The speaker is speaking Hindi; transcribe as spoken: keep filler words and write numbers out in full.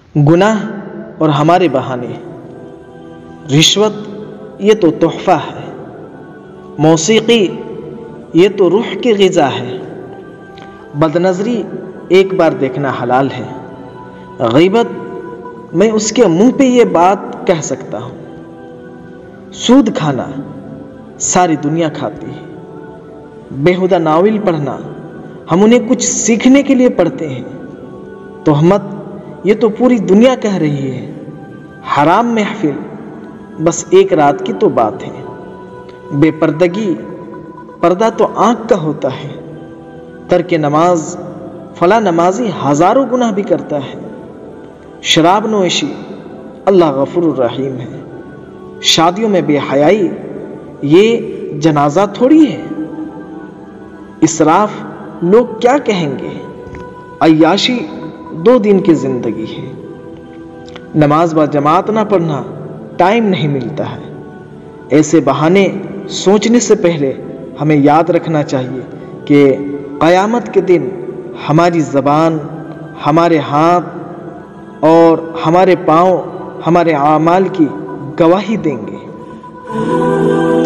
गुनाह और हमारे बहाने। रिश्वत ये तो तोहफा है, मौसीकी ये तो रूह की ग़िज़ा है, बदनज़री एक बार देखना हलाल है, ग़ीबत मैं उसके मुंह पे ये बात कह सकता हूँ, सूद खाना सारी दुनिया खाती है, बेहुदा नावल पढ़ना हम उन्हें कुछ सीखने के लिए पढ़ते हैं, तोहमत ये तो पूरी दुनिया कह रही है, हराम महफिल बस एक रात की तो बात है, बेपर्दगी पर्दा तो आंख का होता है, तर्क नमाज फला नमाजी हजारों गुनाह भी करता है, शराब नोशी अल्लाह गफूर रहीम है, शादियों में बेहयाई ये जनाजा थोड़ी है, इसराफ लोग क्या कहेंगे, अय्याशी दो दिन की जिंदगी है, नमाज व जमात ना पढ़ना टाइम नहीं मिलता है। ऐसे बहाने सोचने से पहले हमें याद रखना चाहिए कि क़यामत के दिन हमारी ज़बान, हमारे हाथ और हमारे पाँव हमारे आमाल की गवाही देंगे।